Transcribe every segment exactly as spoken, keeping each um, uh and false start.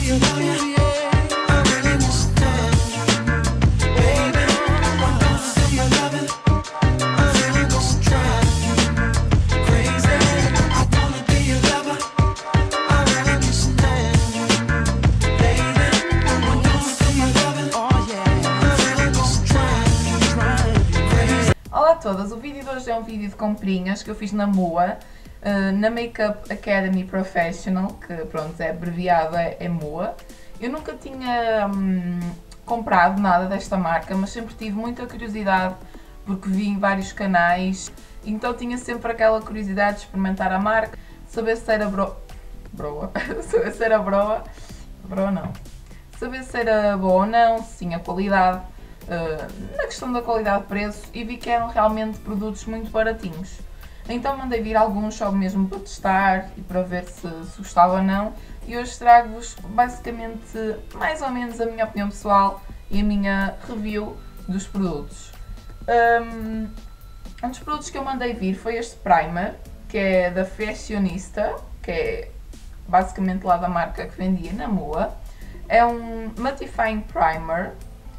Olá a todas, o vídeo de hoje é um vídeo de comprinhas que eu fiz na Mua, uh, na Makeup Academy Professional, que pronto, é abreviado, é, é Mua. Eu nunca tinha hum, comprado nada desta marca, mas sempre tive muita curiosidade porque vi em vários canais, então tinha sempre aquela curiosidade de experimentar a marca, saber se era bro... broa, saber se era broa, broa não, saber se era boa ou não, se tinha qualidade. Uh, na questão da qualidade-preço, e vi que eram realmente produtos muito baratinhos. Então mandei vir alguns só mesmo para testar e para ver se, se gostava ou não, e hoje trago-vos basicamente mais ou menos a minha opinião pessoal e a minha review dos produtos. Um, um dos produtos que eu mandei vir foi este primer, que é da Fashionista, que é basicamente lá da marca que vendia na Mua. É um Mattifying Primer.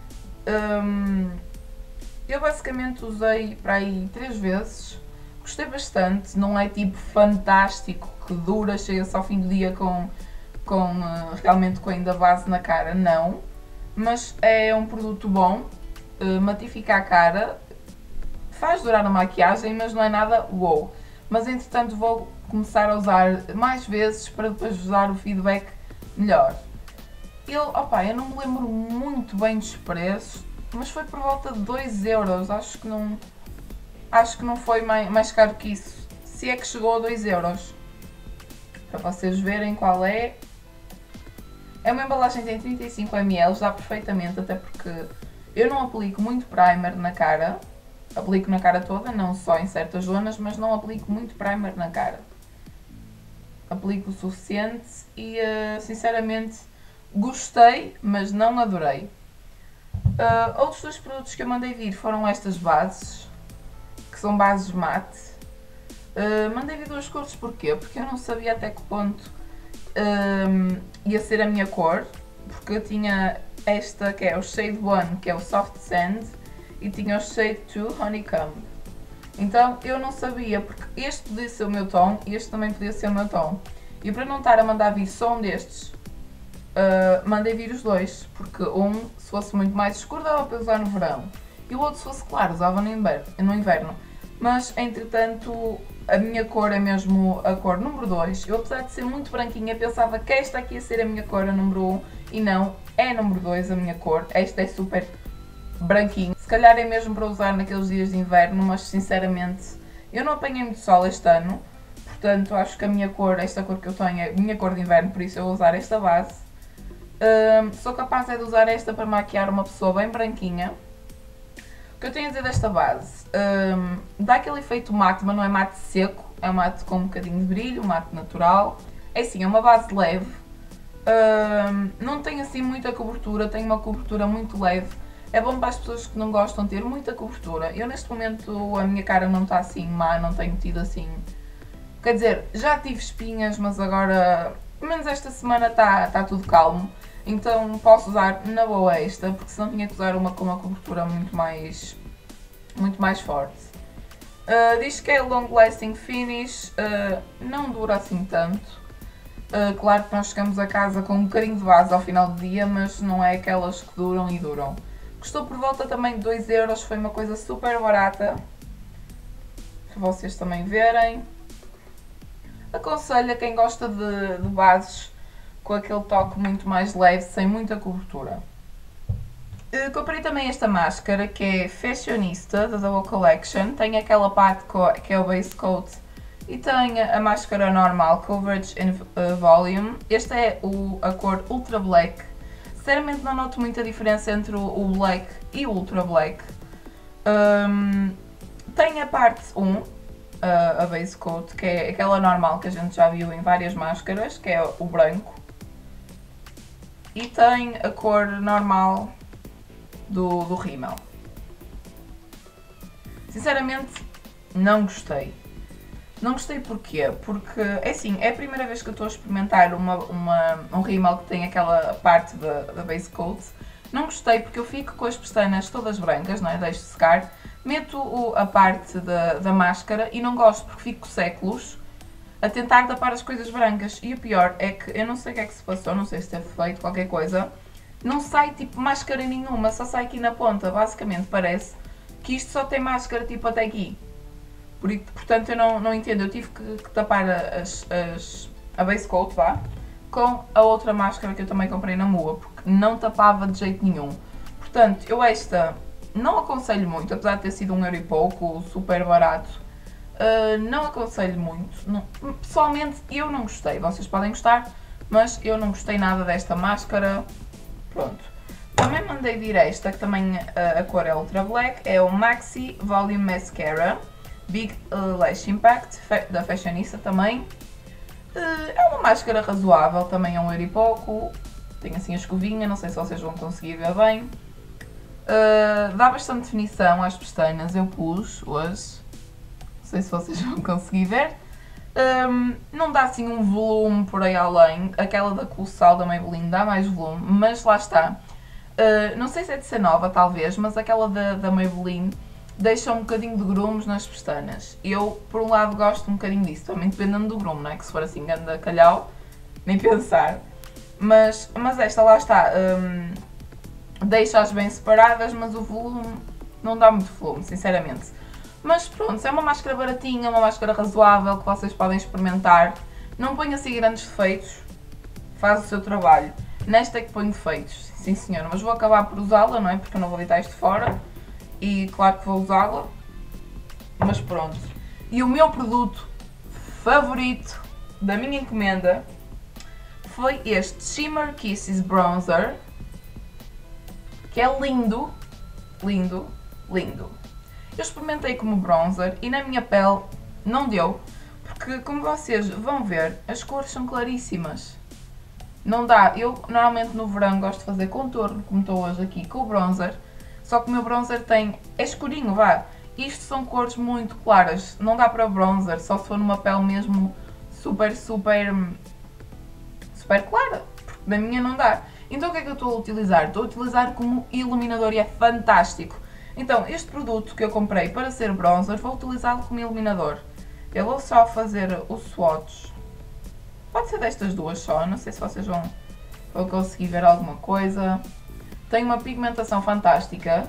Um, eu basicamente usei para aí três vezes, gostei bastante, não é tipo fantástico que dura, chega-se ao fim do dia com, com uh, realmente com ainda base na cara, não, mas é um produto bom, uh, matifica a cara, faz durar a maquiagem, mas não é nada wow. Mas entretanto vou começar a usar mais vezes para depois vos dar o feedback melhor. Ele, opa, eu não me lembro muito bem dos preços, mas foi por volta de dois euros, acho que não, acho que não foi mais, mais caro que isso, se é que chegou a dois euros, para vocês verem qual é. É uma embalagem que tem trinta e cinco mililitros, dá perfeitamente, até porque eu não aplico muito primer na cara, aplico na cara toda, não só em certas zonas, mas não aplico muito primer na cara, aplico o suficiente e uh, sinceramente gostei, mas não adorei. Uh, outros dois produtos que eu mandei vir foram estas bases, que são bases mate. Uh, mandei vir duas cores, porquê? Porque eu não sabia até que ponto uh, ia ser a minha cor, porque eu tinha esta que é o Shade um, que é o Soft Sand, e tinha o Shade dois Honeycomb. Então eu não sabia, porque este podia ser o meu tom e este também podia ser o meu tom. E para não estar a mandar vir só um destes, Uh, mandei vir os dois, porque um, se fosse muito mais escuro, dava para usar no verão, e o outro, se fosse claro, usava no inverno, no inverno. Mas, entretanto, a minha cor é mesmo a cor número dois. Eu, apesar de ser muito branquinha, pensava que esta aqui ia ser a minha cor, a número um, e não, é a número dois a minha cor. Esta é super branquinha. Se calhar é mesmo para usar naqueles dias de inverno, mas, sinceramente, eu não apanhei muito sol este ano, portanto, acho que a minha cor, esta cor que eu tenho, é a minha cor de inverno, por isso eu vou usar esta base. Um, sou capaz é de usar esta para maquiar uma pessoa bem branquinha. O que eu tenho a dizer desta base? Um, dá aquele efeito mate, mas não é mate seco, é um mate com um bocadinho de brilho, um mate natural. É assim, é uma base leve, um, não tem assim muita cobertura, tem uma cobertura muito leve. É bom para as pessoas que não gostam de ter muita cobertura. Eu neste momento a minha cara não está assim má, não tenho tido assim... Quer dizer, já tive espinhas, mas agora, pelo menos esta semana está tá tudo calmo. Então posso usar na boa esta, porque senão tinha que usar uma com uma cobertura muito mais, muito mais forte. Uh, diz que é long lasting finish, uh, não dura assim tanto. Uh, claro que nós chegamos a casa com um bocadinho de base ao final do dia, mas não é aquelas que duram e duram. Custou por volta também de dois euros, foi uma coisa super barata, para vocês também verem. Aconselho a quem gosta de, de bases com aquele toque muito mais leve, sem muita cobertura. Uh, comprei também esta máscara, que é Fashionista, da Double Collection. Tem aquela parte que é o base coat e tem a máscara normal, Coverage and uh, Volume. Esta é o, a cor Ultra Black. Sinceramente não noto muita diferença entre o, o Black e o Ultra Black. Um, tem a parte um, a, a base coat, que é aquela normal que a gente já viu em várias máscaras, que é o branco. E tem a cor normal do, do rímel. Sinceramente, não gostei. Não gostei porquê? Porque, é assim, é a primeira vez que eu estou a experimentar uma, uma, um rímel que tem aquela parte da, da base coat. Não gostei porque eu fico com as pestanas todas brancas, não é? Deixo secar. Meto o, a parte da, da máscara e não gosto porque fico séculos a tentar tapar as coisas brancas. E o pior é que eu não sei o que é que se passou, não sei se teve feito qualquer coisa. Não sai tipo máscara nenhuma, só sai aqui na ponta. Basicamente parece que isto só tem máscara tipo até aqui. Por, portanto, eu não, não entendo. Eu tive que, que tapar as, as, a base coat, vá, com a outra máscara que eu também comprei na Mua, porque não tapava de jeito nenhum. Portanto, eu esta não aconselho muito, apesar de ter sido um euro e pouco, super barato. Uh, não aconselho muito. Não, pessoalmente, eu não gostei. Vocês podem gostar, mas eu não gostei nada desta máscara. Pronto. Também mandei vir esta, que também uh, a cor é Ultra Black, é o Maxi Volume Mascara. Big uh, Lash Impact, da Fashionista também. Uh, é uma máscara razoável, também é um euro e pouco. Tem assim a escovinha, não sei se vocês vão conseguir ver bem. Uh, dá bastante definição às pestanas, eu pus hoje. Não sei se vocês vão conseguir ver. Um, não dá assim um volume por aí além. Aquela da Colossal da Maybelline dá mais volume, mas lá está. Uh, não sei se é de ser nova, talvez, mas aquela da, da Maybelline deixa um bocadinho de grumos nas pestanas. Eu, por um lado, gosto um bocadinho disso, também dependendo do grumo, não é? Que se for assim, ganda calhau, nem pensar. Mas, mas esta, lá está, um, deixa-as bem separadas, mas o volume não dá muito volume, sinceramente. Mas pronto, é uma máscara baratinha, uma máscara razoável que vocês podem experimentar. Não ponho assim grandes defeitos, faz o seu trabalho. Nesta é que ponho defeitos, sim senhora, mas vou acabar por usá-la, não é? Porque eu não vou deitar isto fora. E claro que vou usá-la, mas pronto. E o meu produto favorito da minha encomenda foi este Shimmer Kisses Bronzer, que é lindo, lindo, lindo. Eu experimentei como bronzer e na minha pele não deu, porque como vocês vão ver, as cores são claríssimas. Não dá, eu normalmente no verão gosto de fazer contorno, como estou hoje aqui com o bronzer. Só que o meu bronzer tem, é escurinho, vá. Isto são cores muito claras, não dá para bronzer, só se for numa pele mesmo super, super, super clara. Porque na minha não dá. Então o que é que eu estou a utilizar? Estou a utilizar como iluminador e é fantástico. Então este produto que eu comprei para ser bronzer, vou utilizá-lo como iluminador. Eu vou só fazer o swatch. Pode ser destas duas só, não sei se vocês vão, vão conseguir ver alguma coisa. Tem uma pigmentação fantástica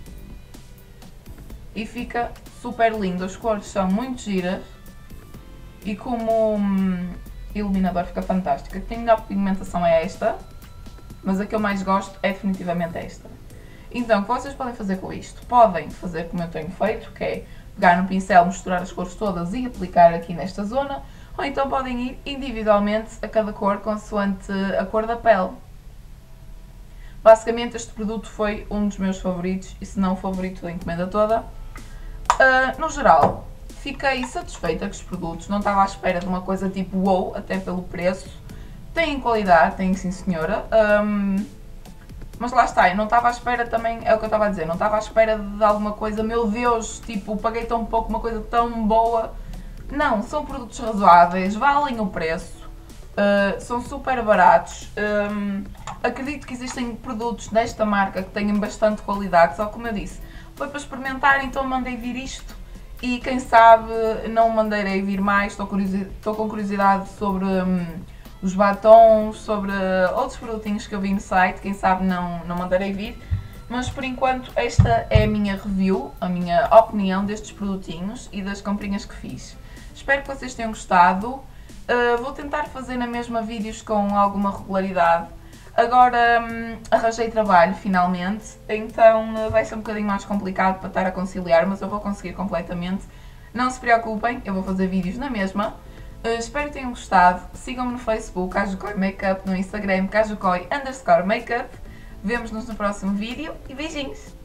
e fica super lindo. As cores são muito giras e como hum, iluminador fica fantástico. A que tem melhor pigmentação é esta, mas a que eu mais gosto é definitivamente esta. Então, o que vocês podem fazer com isto? Podem fazer como eu tenho feito, que é pegar no pincel, misturar as cores todas e aplicar aqui nesta zona, ou então podem ir individualmente a cada cor consoante a cor da pele. Basicamente este produto foi um dos meus favoritos, e se não o favorito da encomenda toda. Uh, no geral, fiquei satisfeita com os produtos, não estava à espera de uma coisa tipo wow, até pelo preço. Tem qualidade, tem sim senhora, um, mas lá está, eu não estava à espera também, é o que eu estava a dizer, não estava à espera de alguma coisa, meu Deus, tipo, paguei tão pouco, uma coisa tão boa. Não, são produtos razoáveis, valem o preço. Uh, são super baratos. Um, acredito que existem produtos desta marca que têm bastante qualidade, só como eu disse, foi para experimentar, então mandei vir isto e quem sabe não mandarei vir mais. Estou, estou com curiosidade sobre um, os batons, sobre outros produtinhos que eu vi no site, quem sabe não, não mandarei vir. Mas por enquanto esta é a minha review, a minha opinião destes produtinhos e das comprinhas que fiz. Espero que vocês tenham gostado. Uh, vou tentar fazer na mesma vídeos com alguma regularidade. Agora um, arranjei trabalho finalmente, então uh, vai ser um bocadinho mais complicado para estar a conciliar, mas eu vou conseguir completamente. Não se preocupem, eu vou fazer vídeos na mesma. Uh, espero que tenham gostado. Sigam-me no Facebook, Cajukoi Makeup, no Instagram, Cajukoi underscore Makeup. Vemo-nos no próximo vídeo e beijinhos!